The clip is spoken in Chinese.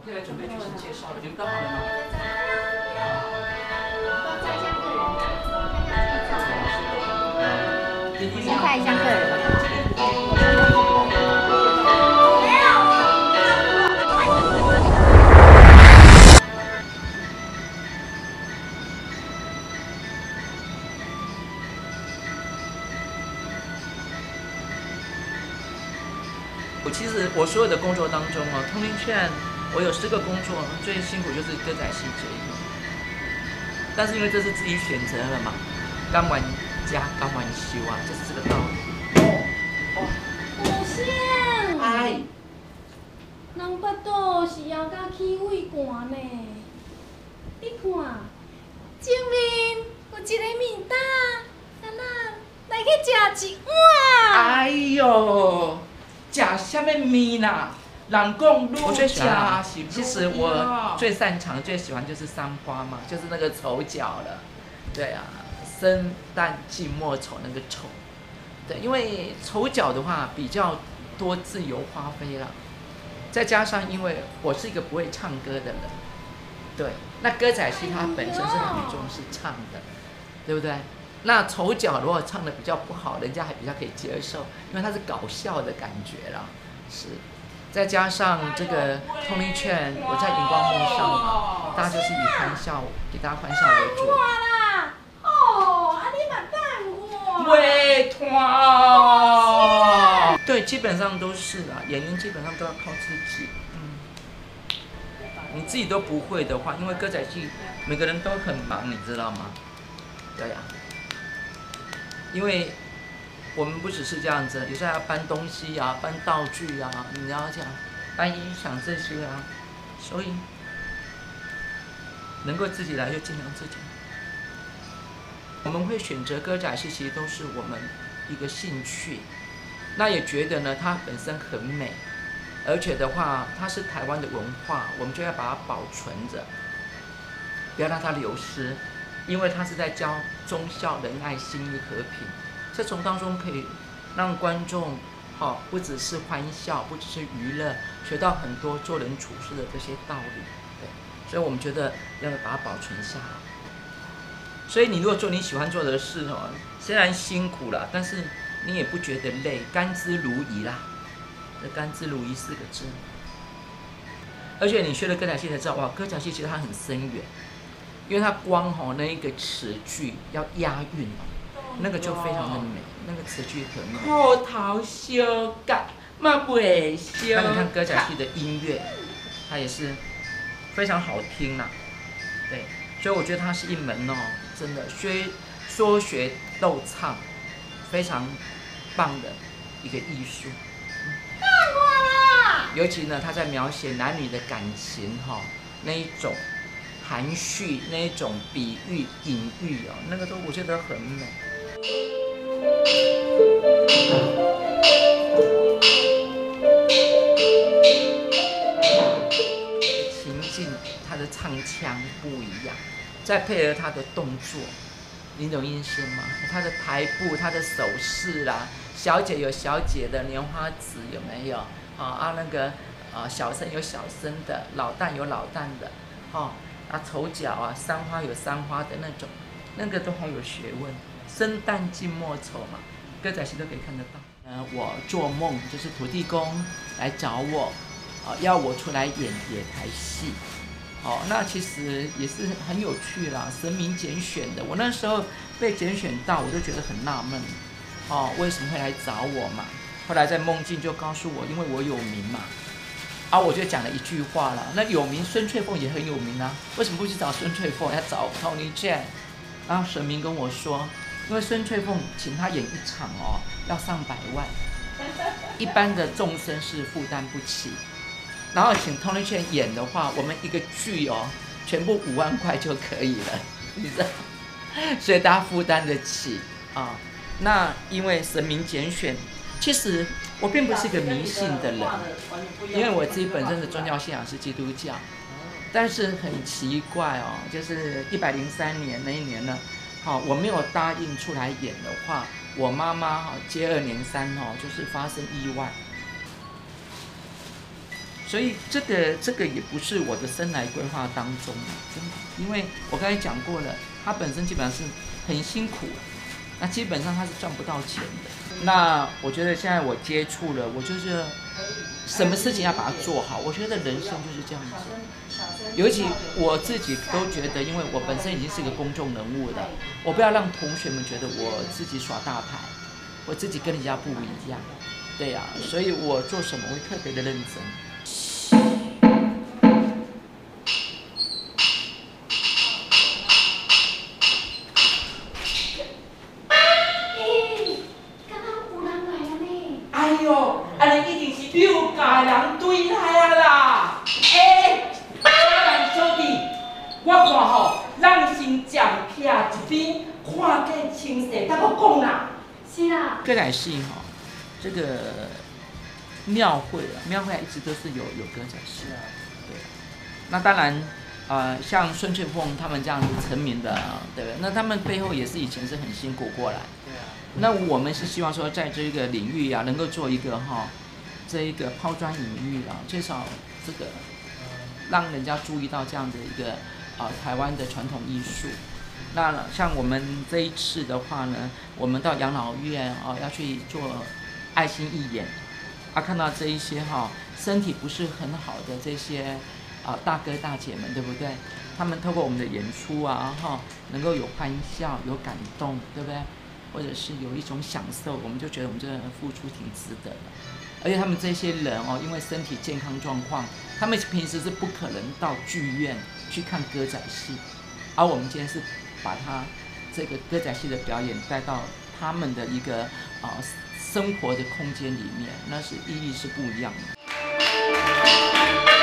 可以来准备剧情介绍了，你们到好了吗？ 先看一下个人吧。 其实我所有的工作当中哦，通灵圈我有10个工作，最辛苦就是歌仔戏这一个。但是因为这是自己选择了嘛，甘愿加甘愿修啊，就是这个道理。 无声。 哎， 人巴肚是枵甲起胃寒呢。你看，前面有一个面搭，咱来去食一碗。 哎呦，食什么面啦？人讲我最喜欢啊愈食其实我最擅长、最喜欢就是三花嘛，就是那个丑角了。对啊，生旦净末丑那个丑。对，因为丑角的话比较多自由发挥啦，再加上因为我是一个不会唱歌的人，对，那歌仔戏它本身是很重视唱的，对不对？那丑角如果唱的比较不好，人家还比较可以接受，因为它是搞笑的感觉啦，是。再加上这个通灵券，我在荧光幕上嘛，大家就是以欢笑，给大家欢笑为主。 啦，哦，啊你嘛等我。 袂拖。 对，基本上都是啦，演员基本上都要靠自己。你自己都不会的话，因为歌仔戏每个人都很忙，你知道吗？对呀、因为我们不只是这样子，有时候要搬东西啊，搬道具啊，你要讲搬音响这些啊，所以能够自己来就尽量自己。我们会选择歌仔戏，其实都是我们一个兴趣，那也觉得呢，它本身很美，而且的话，它是台湾的文化，我们就要把它保存着，不要让它流失，因为它是在教忠孝仁爱心义和平，这从当中可以让观众不只是欢笑，不只是娱乐，学到很多做人处事的这些道理，对，所以我们觉得要把它保存下来。所以你如果做你喜欢做的事哦，虽然辛苦啦，但是你也不觉得累，甘之如饴啦。这甘之如饴4个字。而且你学了歌仔戏才知道，哇，歌仔戏其实它很深远，因为它光那一个词句要押韵那个就非常的美，那个词句很美。 裤头小甲嘛袂小。 那你看歌仔戏的音乐，它也是非常好听啦，对，所以我觉得它是一门真的说学逗唱，非常棒的一个艺术。尤其呢，他在描写男女的感情那一种含蓄，那一种比喻、隐喻那个都我觉得很美。情境，他的唱腔不一样，再配合他的动作，你懂意思吗？他的台步，他的手势啦，小姐有小姐的莲花指有没有？那个小生有小生的，老旦有老旦的，丑角啊，三花有三花的那种，那个都好有学问。生旦净末丑嘛，歌仔戏都可以看得到。我做梦就是土地公来找我，要我出来演野台戏。那其实也是很有趣啦，神明拣选的。我那时候被拣选到，我就觉得很纳闷，为什么会来找我嘛？后来在梦境就告诉我，因为我有名嘛，我就讲了一句话了。那有名，孙翠凤也很有名啊，为什么不去找孙翠凤，要找 Tony Jane？ 然后神明跟我说，因为孙翠凤请他演一场要上百万，一般的众生是负担不起。然后请 Tony Jane 演的话，我们一个剧全部5万块就可以了，你知道，所以大家负担得起啊。那因为神明拣选。其实我并不是一个迷信的人，因为我自己本身的宗教信仰是基督教，但是很奇怪就是103年那一年呢，我没有答应出来演的话，我妈妈接二连三就是发生意外， 所以这个也不是我的生涯规划当中，真的，因为我刚才讲过了，他本身基本上是很辛苦，那基本上他是赚不到钱的。那我觉得现在我接触了，我就是什么事情要把它做好。我觉得人生就是这样子，尤其我自己都觉得，因为我本身已经是一个公众人物了，我不要让同学们觉得我自己耍大牌，我自己跟人家不一样，对呀、所以我做什么会特别的认真。哎呦，安尼一定是六家人对来啊啦！小兰小弟，我看吼，咱先讲徛一边，看个清势，再我讲啦。 是啦。 歌仔戏哈，这个庙会啊，庙会一直都是有歌仔戏啊，对。那当然，像孙翠凤他们这样子成名的，对不对？那他们背后也是以前是很辛苦过来。那我们是希望说，在这个领域啊，能够做一个这一个抛砖引玉啊，最少这个让人家注意到这样的一个台湾的传统艺术。那像我们这一次的话呢，我们到养老院要去做爱心义演，看到这一些身体不是很好的这些大哥大姐们，对不对？他们透过我们的演出能够有欢笑、有感动，对不对？或者是有一种享受，我们就觉得我们这付出挺值得的。而且他们这些人因为身体健康状况，他们平时是不可能到剧院去看歌仔戏，而我们今天是把他这个歌仔戏的表演带到他们的一个生活的空间里面，那是意义是不一样的。